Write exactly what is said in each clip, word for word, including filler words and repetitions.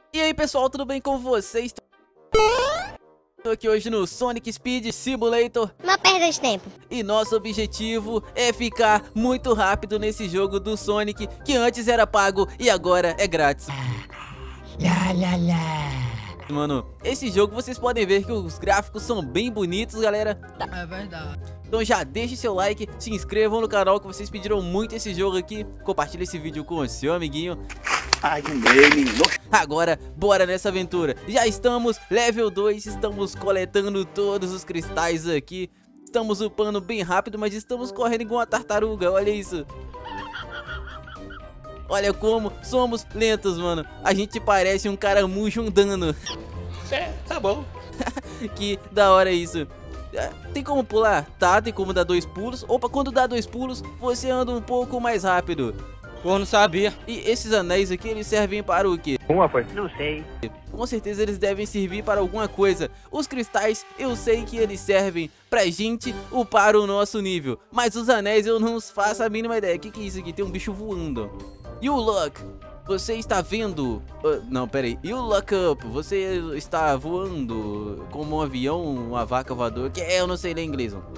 E aí pessoal, tudo bem com vocês? Tô aqui hoje no Sonic Speed Simulator. Uma perda de tempo. E nosso objetivo é ficar muito rápido nesse jogo do Sonic, que antes era pago e agora é grátis. Lá, lá, lá. Mano, esse jogo vocês podem ver que os gráficos são bem bonitos, galera. É verdade. Então já deixe seu like, se inscrevam no canal que vocês pediram muito esse jogo aqui. Compartilhe esse vídeo com o seu amiguinho. Ai, menino. Agora, bora nessa aventura. Já estamos level dois, estamos coletando todos os cristais aqui. Estamos upando bem rápido, mas estamos correndo igual uma tartaruga, olha isso. Olha como somos lentos, mano. A gente parece um caramujo andando. É, tá bom. Que da hora isso. Tem como pular? Tá, tem como dar dois pulos. Opa, quando dá dois pulos, você anda um pouco mais rápido. Pô, não sabia. E esses anéis aqui, eles servem para o quê? Uma foi? Não sei. Com certeza eles devem servir para alguma coisa. Os cristais, eu sei que eles servem pra gente upar o nosso nível. Mas os anéis eu não faço a mínima ideia. O que, que é isso aqui? Tem um bicho voando. E o Luck? Você está vendo... Uh, não, peraí. E o Luck Up? Você está voando como um avião, uma vaca voadora? Que é, eu não sei ler inglês. Não.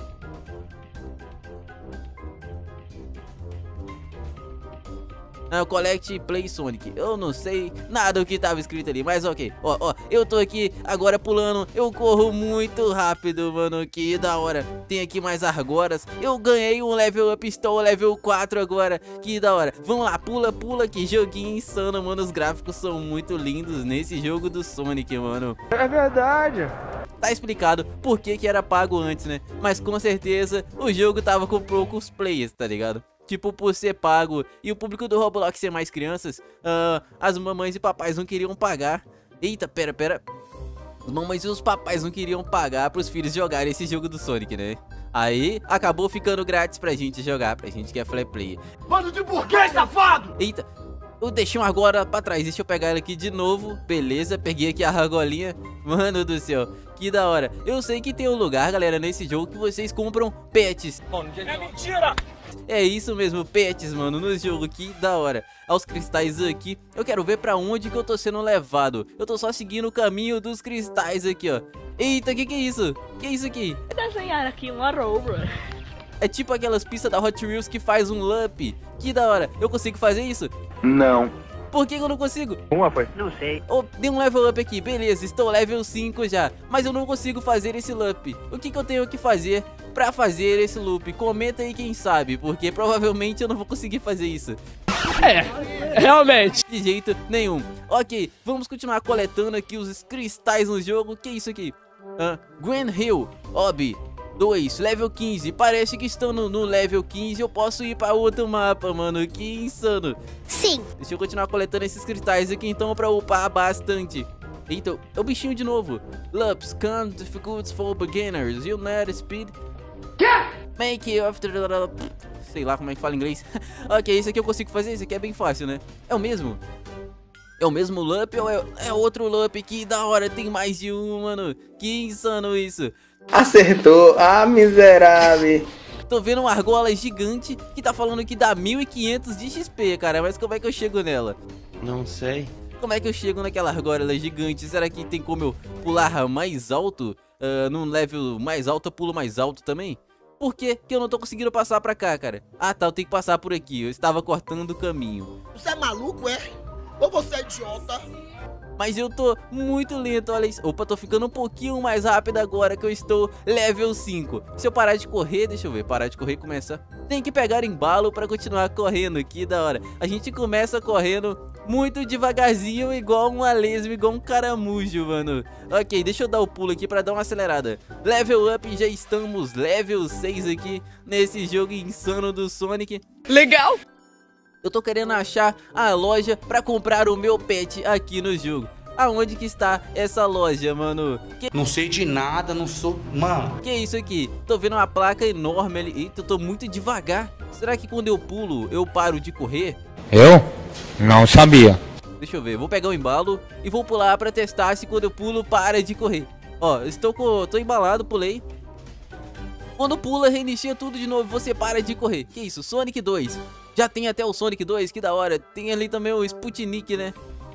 Ah, Collect Play Sonic. Eu não sei nada do que tava escrito ali, mas ok. Ó, ó, eu tô aqui agora pulando. Eu corro muito rápido, mano. Que da hora. Tem aqui mais argolas. Eu ganhei um level up, estou level quatro agora. Que da hora. Vamos lá, pula, pula. Que joguinho insano, mano. Os gráficos são muito lindos nesse jogo do Sonic, mano. É verdade. Tá explicado por que que era pago antes, né? Mas com certeza o jogo tava com poucos players, tá ligado? Tipo, por ser pago e o público do Roblox ser mais crianças, uh, as mamães e papais não queriam pagar. Eita, pera, pera. As mamães e os papais não queriam pagar pros filhos jogarem esse jogo do Sonic, né? Aí, acabou ficando grátis pra gente jogar, pra gente que é free play. Bando de burguês, safado! Eita, eu deixei um agora pra trás, deixa eu pegar ele aqui de novo. Beleza, peguei aqui a argolinha. Mano do céu, que da hora. Eu sei que tem um lugar, galera, nesse jogo que vocês compram pets. É mentira! É isso mesmo, pets, mano, no jogo, que da hora. Aos cristais aqui, eu quero ver pra onde que eu tô sendo levado. Eu tô só seguindo o caminho dos cristais aqui, ó. Eita, que que é isso? Que é isso aqui? Desenhar aqui uma Rover. É tipo aquelas pistas da Hot Wheels que faz um loop. Que da hora, eu consigo fazer isso? Não. Por que que eu não consigo? Uma foi? Não sei. Oh, dei um level up aqui, beleza, estou level cinco já. Mas eu não consigo fazer esse loop. O que que eu tenho que fazer pra fazer esse loop? Comenta aí quem sabe, porque provavelmente eu não vou conseguir fazer isso. É, realmente. De jeito nenhum. Ok, vamos continuar coletando aqui os cristais no jogo. Que é isso aqui? Uh, Grand Hill, Obby dois, level quinze. Parece que estando no level quinze eu posso ir para outro mapa, mano. Que insano. Sim. Deixa eu continuar coletando esses cristais aqui então pra upar bastante. Eita, é o bichinho de novo. Loops, come difficulties for beginners. You net speed. Make it after... Sei lá como é que fala em inglês. Ok, esse aqui eu consigo fazer. Esse aqui é bem fácil, né? É o mesmo? É o mesmo loop ou é, é outro loop? Que da hora, tem mais de um, mano. Que insano isso. Acertou. Ah, miserável. Tô vendo uma argola gigante que tá falando que dá mil e quinhentos de X P, cara. Mas como é que eu chego nela? Não sei. Como é que eu chego naquela argola gigante? Será que tem como eu pular mais alto? Uh, num level mais alto eu pulo mais alto também? Por que que eu não tô conseguindo passar pra cá, cara? Ah tá, eu tenho que passar por aqui. Eu estava cortando o caminho. Você é maluco, é? Ou você é idiota? Mas eu tô muito lento, olha isso. Opa, tô ficando um pouquinho mais rápido agora que eu estou level cinco. Se eu parar de correr, deixa eu ver, parar de correr começa. Tem que pegar embalo pra continuar correndo, que da hora. A gente começa correndo muito devagarzinho, igual uma lesma, igual um caramujo, mano. Ok, deixa eu dar o pulo aqui pra dar uma acelerada. Level up, já estamos level seis aqui nesse jogo insano do Sonic. Legal. Eu tô querendo achar a loja pra comprar o meu pet aqui no jogo. Aonde que está essa loja, mano? Que... Não sei de nada, não sou... Mano... Que é isso aqui? Tô vendo uma placa enorme ali. Eita, eu tô muito devagar. Será que quando eu pulo, eu paro de correr? Eu? Não sabia. Deixa eu ver, vou pegar o embalo e vou pular pra testar se quando eu pulo, para de correr. Ó, estou com... tô embalado, pulei. Quando pula, reinicia tudo de novo, você para de correr. Que isso? Sonic dois. Já tem até o Sonic dois, que da hora. Tem ali também o Sputnik, né?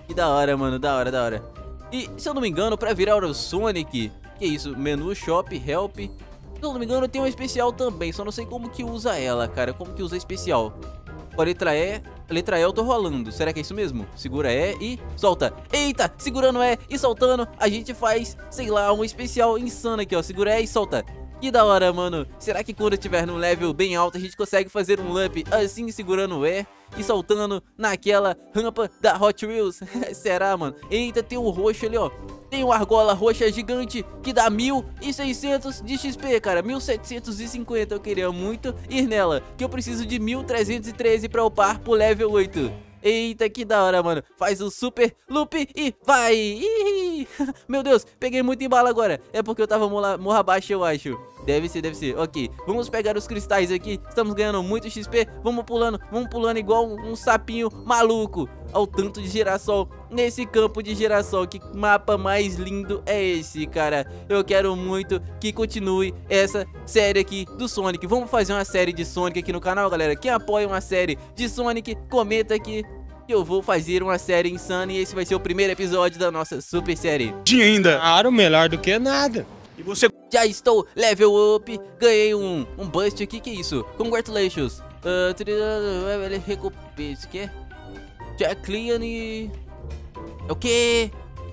Que da hora, mano, da hora, da hora. E, se eu não me engano, pra virar o Sonic, que é isso, menu, shop, help. Se eu não me engano, tem uma especial também, só não sei como que usa ela, cara, como que usa a especial. Com a letra E, a letra E eu tô rolando, será que é isso mesmo? Segura E e solta. Eita, segurando E e soltando, a gente faz, sei lá, um especial insano aqui, ó. Segura E e solta. Que da hora, mano. Será que quando eu estiver num level bem alto a gente consegue fazer um loop assim, segurando o E e soltando naquela rampa da Hot Wheels? Será, mano? Eita, tem um roxo ali, ó. Tem uma argola roxa gigante que dá mil e seiscentos de X P, cara. mil setecentos e cinquenta, eu queria muito ir nela, que eu preciso de mil trezentos e treze pra upar pro level oito. Eita, que da hora, mano. Faz o super loop e vai. Ih, meu Deus, peguei muito em bala agora. É porque eu tava morra, morra abaixo, eu acho. Deve ser, deve ser. Ok, vamos pegar os cristais aqui. Estamos ganhando muito X P. Vamos pulando, vamos pulando igual um, um sapinho maluco. Ao tanto de girassol nesse campo de girassol. Que mapa mais lindo é esse, cara? Eu quero muito que continue essa série aqui do Sonic. Vamos fazer uma série de Sonic aqui no canal, galera. Quem apoia uma série de Sonic, comenta aqui que eu vou fazer uma série insana. E esse vai ser o primeiro episódio da nossa super série. Tinha ainda. Claro, melhor do que nada. E você... Já estou level up. Ganhei um, um bust aqui, que isso? Congratulations. uh, Recompensa, o que? Jack Clean e... O que?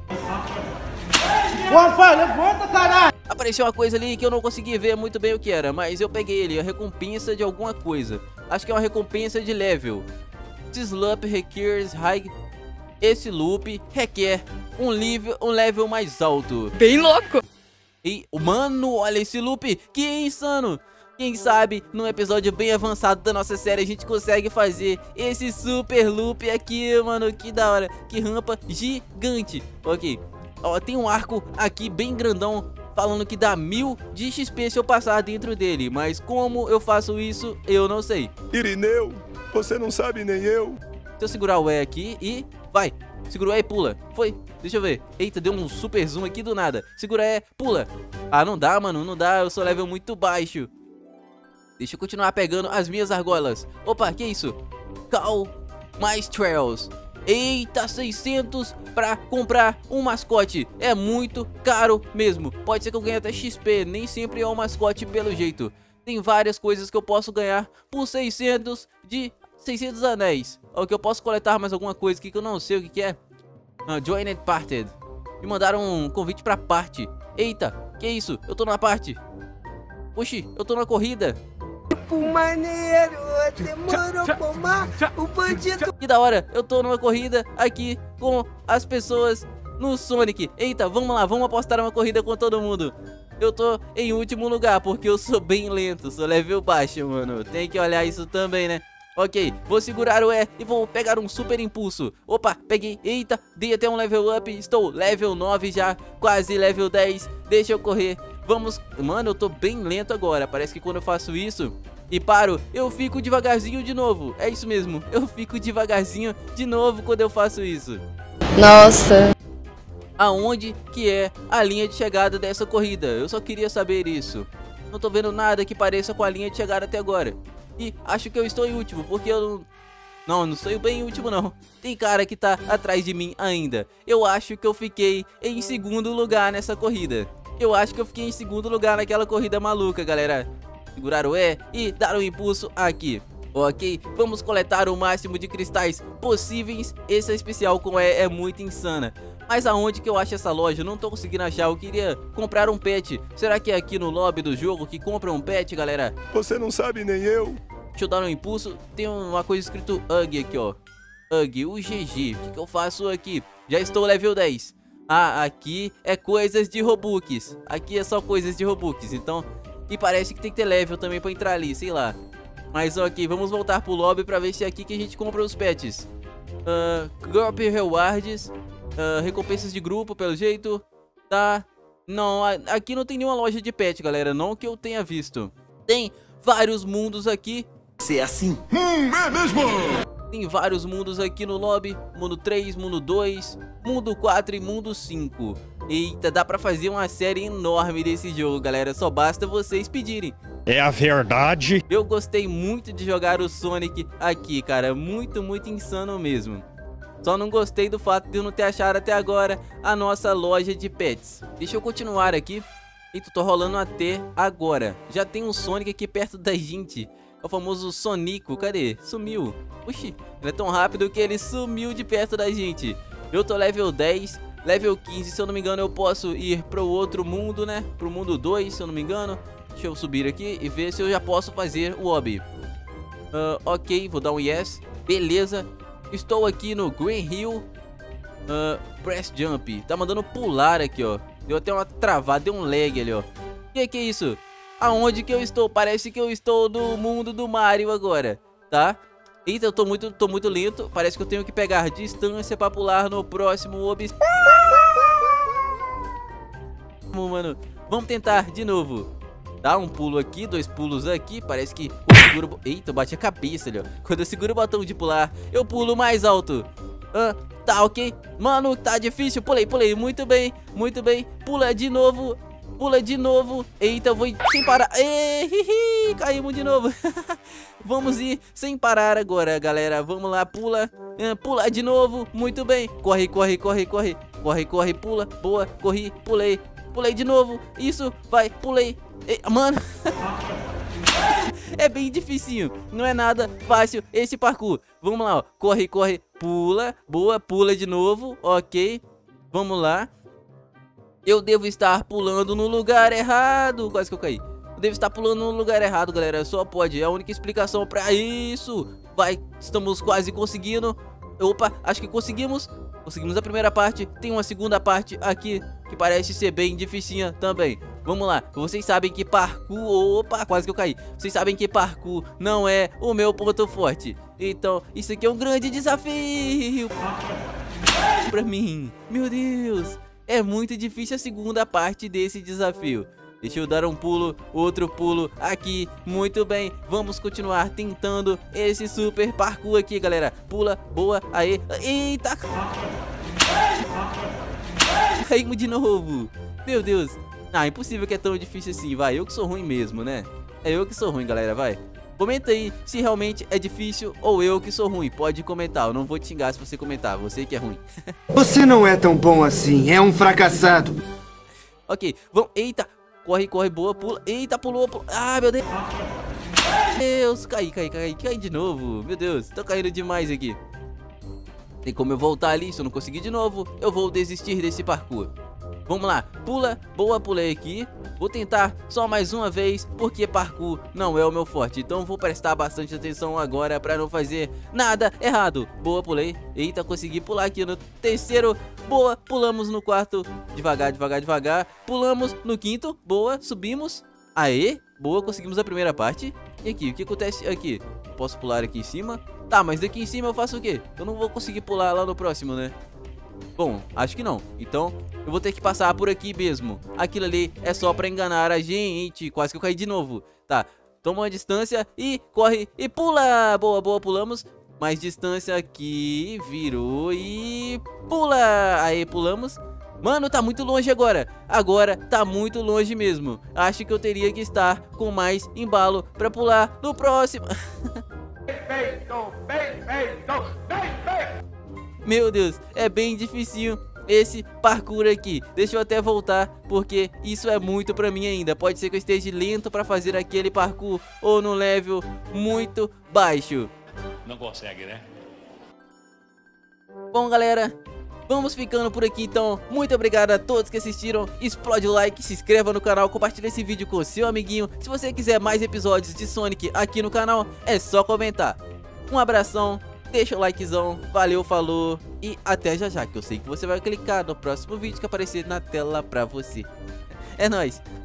Levanta, caralho! Apareceu uma coisa ali que eu não consegui ver muito bem o que era, mas eu peguei ele, a recompensa de alguma coisa. Acho que é uma recompensa de level. This loop requires high... Esse loop requer um level, um level mais alto. Bem louco. E, mano, olha esse loop, que insano. Quem sabe, num episódio bem avançado da nossa série, a gente consegue fazer esse super loop aqui, mano. Que da hora, que rampa gigante. Ok, ó, tem um arco aqui bem grandão, falando que dá mil de X P se eu passar dentro dele. Mas como eu faço isso, eu não sei. Irineu, você não sabe nem eu. Se eu segurar o E aqui e... vai, segura o E e pula. Foi, deixa eu ver. Eita, deu um super zoom aqui do nada. Segura E, pula. Ah, não dá, mano, não dá, eu sou level muito baixo. Deixa eu continuar pegando as minhas argolas. Opa, que isso? Cal mais trails. Eita, seiscentos pra comprar um mascote. É muito caro mesmo. Pode ser que eu ganhe até X P. Nem sempre é um mascote pelo jeito. Tem várias coisas que eu posso ganhar por seiscentos de seiscentos anéis. Ou que eu posso coletar mais alguma coisa aqui que eu não sei o que, que é. Ah, Joined Parted. Me mandaram um convite pra parte. Eita, que isso? Eu tô na parte. Oxi, eu tô na corrida. Maneiro, demorou pomar o bandido. Que da hora, eu tô numa corrida aqui com as pessoas no Sonic. Eita, vamos lá, vamos apostar uma corrida com todo mundo. Eu tô em último lugar porque eu sou bem lento, sou level baixo, mano. Tem que olhar isso também, né? Ok, vou segurar o E e vou pegar um super impulso. Opa, peguei, eita, dei até um level up. Estou level nove já, quase level dez. Deixa eu correr, vamos. Mano, eu tô bem lento agora. Parece que quando eu faço isso e paro, eu fico devagarzinho de novo. É isso mesmo, eu fico devagarzinho de novo quando eu faço isso. Nossa. Aonde que é a linha de chegada dessa corrida? Eu só queria saber isso. Não tô vendo nada que pareça com a linha de chegada até agora. E acho que eu estou em último, porque eu não... Não, não sou bem em último não. Tem cara que tá atrás de mim ainda. Eu acho que eu fiquei em segundo lugar nessa corrida. Eu acho que eu fiquei em segundo lugar naquela corrida maluca, galera. Segurar o E e dar um impulso aqui. Ok, vamos coletar o máximo de cristais possíveis. Esse especial com E é muito insana. Mas aonde que eu acho essa loja? Eu não tô conseguindo achar. Eu queria comprar um pet. Será que é aqui no lobby do jogo que compra um pet, galera? Você não sabe nem eu. Deixa eu dar um impulso. Tem uma coisa escrito U G aqui, ó. U G, o G G. O que, que eu faço aqui? Já estou level dez. Ah, aqui é coisas de Robux. Aqui é só coisas de Robux. Então, e parece que tem que ter level também pra entrar ali, sei lá. Mas ok, vamos voltar pro lobby pra ver se é aqui que a gente compra os pets. uh, Group Rewards. Uh, recompensas de grupo, pelo jeito. Tá. Não, aqui não tem nenhuma loja de pet, galera. Não que eu tenha visto. Tem vários mundos aqui. Se é assim? Hum, é mesmo? Tem vários mundos aqui no lobby. Mundo três, mundo dois, mundo quatro e mundo cinco. Eita, dá pra fazer uma série enorme desse jogo, galera. Só basta vocês pedirem. É a verdade. Eu gostei muito de jogar o Sonic aqui, cara. Muito, muito insano mesmo. Só não gostei do fato de eu não ter achado até agora a nossa loja de pets. Deixa eu continuar aqui. Eita, tô rolando até agora. Já tem um Sonic aqui perto da gente. É o famoso Sonico. Cadê? Sumiu. Oxi, ele é tão rápido que ele sumiu de perto da gente. Eu tô level dez. Level quinze, se eu não me engano, eu posso ir pro outro mundo, né? Pro mundo dois, se eu não me engano. Deixa eu subir aqui e ver se eu já posso fazer o hobby. Uh, ok, vou dar um yes. Beleza. Estou aqui no Green Hill. Uh, press jump. Tá mandando pular aqui, ó. Deu até uma travada, deu um lag ali, ó. Que que é isso? Aonde que eu estou? Parece que eu estou no mundo do Mario agora, tá? Eita, eu tô muito, tô muito lento. Parece que eu tenho que pegar distância pra pular no próximo obstáculo. Mano, vamos tentar de novo. Dá um pulo aqui, dois pulos aqui. Parece que eu seguro... Eita, eu bati a cabeça ali, ó. Quando eu seguro o botão de pular, eu pulo mais alto. Ah, tá ok. Mano, tá difícil. Pulei, pulei. Muito bem, muito bem. Pula de novo. Pula de novo. Eita, eu vou sem parar. Ei, hi, hi, caímos de novo. Vamos ir sem parar agora, galera. Vamos lá, pula. Ah, pula de novo. Muito bem. Corre, corre, corre, corre. Corre, corre, pula. Boa, corri, pulei. Pulei de novo. Isso, vai, pulei. Ei, mano. É bem dificinho. Não é nada fácil esse parkour. Vamos lá, ó. Corre, corre, pula. Boa, pula de novo. Ok. Vamos lá. Eu devo estar pulando no lugar errado. Quase que eu caí. Eu devo estar pulando no lugar errado, galera. Só pode. É a única explicação pra isso. Vai, estamos quase conseguindo. Opa, acho que conseguimos. Conseguimos a primeira parte. Tem uma segunda parte aqui que parece ser bem dificinha também. Vamos lá. Vocês sabem que parkour... Opa, quase que eu caí. Vocês sabem que parkour não é o meu ponto forte. Então, isso aqui é um grande desafio pra mim. Meu Deus. É muito difícil a segunda parte desse desafio. Deixa eu dar um pulo, outro pulo aqui. Muito bem, vamos continuar tentando esse super parkour aqui, galera. Pula, boa, aê. Eita. Caímos de novo. Meu Deus. Ah, impossível que é tão difícil assim, vai. Eu que sou ruim mesmo, né? É eu que sou ruim, galera, vai. Comenta aí se realmente é difícil ou eu que sou ruim. Pode comentar, eu não vou te xingar se você comentar. Você que é ruim. Você não é tão bom assim, é um fracassado. Ok, vamos. Eita. Corre, corre, boa, pula. Eita, pulou, pulou. Ah, meu Deus. Deus, caí, caí, caí, caí de novo. Meu Deus, tô caindo demais aqui. Tem como eu voltar ali, se eu não conseguir de novo, eu vou desistir desse parkour. Vamos lá, pula, boa, pulei aqui. Vou tentar só mais uma vez, porque parkour não é o meu forte. Então vou prestar bastante atenção agora pra não fazer nada errado. Boa, pulei. Eita, consegui pular aqui no terceiro. Boa, pulamos no quarto. Devagar, devagar, devagar. Pulamos no quinto. Boa, subimos. Aê, boa, conseguimos a primeira parte. E aqui, o que acontece aqui? Posso pular aqui em cima? Tá, mas daqui em cima eu faço o quê? Eu não vou conseguir pular lá no próximo, né? Bom, acho que não. Então, eu vou ter que passar por aqui mesmo. Aquilo ali é só pra enganar a gente. Quase que eu caí de novo. Tá, toma uma distância e corre e pula. Boa, boa, pulamos. Mais distância aqui. Virou e pula. Aí, pulamos. Mano, tá muito longe agora. Agora tá muito longe mesmo. Acho que eu teria que estar com mais embalo pra pular no próximo. Meu Deus, é bem dificinho esse parkour aqui. Deixa eu até voltar, porque isso é muito pra mim ainda. Pode ser que eu esteja lento pra fazer aquele parkour ou no level muito baixo. Não consegue, né? Bom, galera, vamos ficando por aqui então. Muito obrigado a todos que assistiram. Explode o like, se inscreva no canal, compartilhe esse vídeo com seu amiguinho. Se você quiser mais episódios de Sonic aqui no canal, é só comentar. Um abração, deixa o likezão, valeu, falou e até já já, que eu sei que você vai clicar no próximo vídeo que aparecer na tela pra você. É nóis!